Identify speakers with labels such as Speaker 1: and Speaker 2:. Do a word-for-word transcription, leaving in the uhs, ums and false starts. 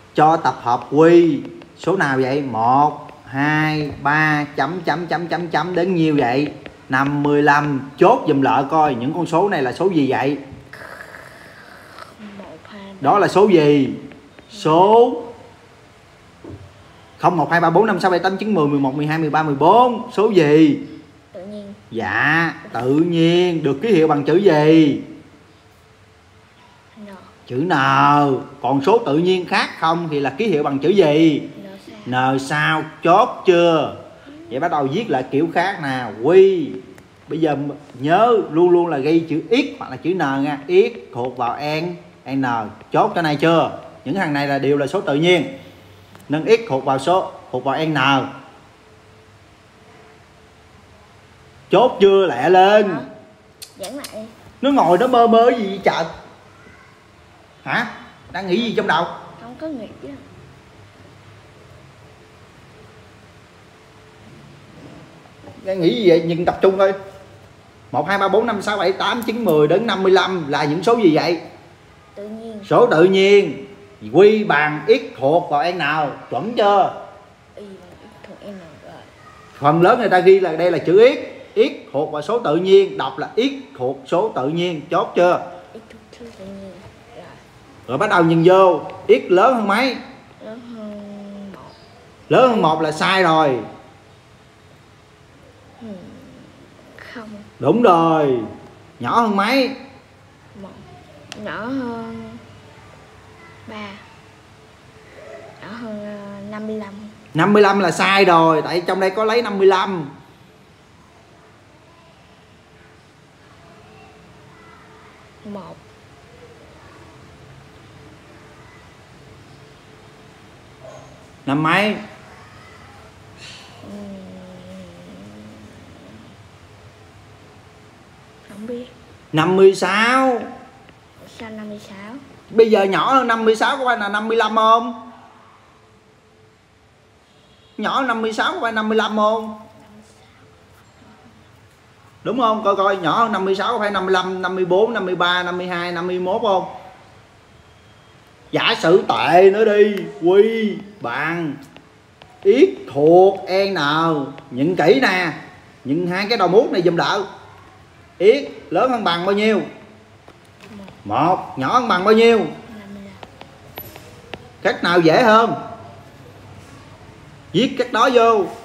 Speaker 1: cho tập hợp quy số nào vậy? Một, hai, ba, chấm chấm chấm chấm chấm đến nhiêu vậy? năm mươi lăm. Chốt dùm lợi coi những con số này là số gì vậy? Đó là số gì? Số không, một, hai, ba, bốn, năm, sáu, bảy, tám, chín, mười, mười một, mười hai, mười ba, mười bốn. Số gì?
Speaker 2: Tự nhiên.
Speaker 1: Dạ, tự nhiên. Được ký hiệu bằng chữ gì?
Speaker 2: N.
Speaker 1: Chữ N. Còn số tự nhiên khác không thì là ký hiệu bằng chữ gì? N sao? Chốt chưa? Vậy bắt đầu viết lại kiểu khác nè. Quy. Bây giờ nhớ luôn luôn là ghi chữ X hoặc là chữ N nha. X thuộc vào N. N. Chốt cái này chưa? Những thằng này là đều là số tự nhiên. Nên X thuộc vào số thuộc vào N. Chốt chưa? Lẹ lên.
Speaker 2: Giảng lại.
Speaker 1: Nó ngồi đó mơ mơ gì vậy trời? Hả? Đang nghĩ gì trong đầu?
Speaker 2: Không có nghĩ chứ.
Speaker 1: Đang nghĩ gì vậy? Nhưng tập trung thôi. một, hai, ba, bốn, năm, sáu, bảy, tám, chín, mười đến năm mươi lăm là những số gì vậy?
Speaker 2: Tự nhiên.
Speaker 1: Số tự nhiên. Quy bằng X thuộc vào N nào? Chuẩn chưa?
Speaker 2: Y bằng X thuộc N rồi.
Speaker 1: Phần lớn người ta ghi là đây là chữ X. X thuộc vào số tự nhiên. Đọc là X thuộc số tự nhiên. Chốt chưa?
Speaker 2: X thuộc số tự nhiên. Rồi.
Speaker 1: Rồi bắt đầu nhìn vô. X lớn hơn mấy?
Speaker 2: Lớn hơn một.
Speaker 1: Lớn hơn một là sai rồi.
Speaker 2: Không.
Speaker 1: Đúng rồi. Nhỏ hơn mấy?
Speaker 2: Một. Nhỏ hơn ba. Nhỏ hơn uh, năm mươi lăm.
Speaker 1: năm mươi lăm là sai rồi. Tại trong đây có lấy năm mươi lăm.
Speaker 2: Một.
Speaker 1: Năm mấy?
Speaker 2: Không biết.
Speaker 1: năm mươi sáu.
Speaker 2: Sao năm mươi sáu?
Speaker 1: Bây giờ nhỏ hơn năm mươi sáu có phải là năm mươi lăm không? Nhỏ hơn năm mươi sáu có phải năm mươi lăm không? Đúng không? Coi coi nhỏ hơn năm mươi sáu có phải năm mươi lăm, năm mươi bốn, năm mươi ba, năm mươi hai, năm mươi mốt không? Giả sử tệ nữa đi. Quy bằng X thuộc N. Nhìn kỹ nè. Nhìn hai cái đầu mút này dùm đỡ. X lớn hơn bằng bao nhiêu? Một. Nhỏ hơn bằng bao nhiêu? Cách nào dễ hơn? Viết cách đó vô.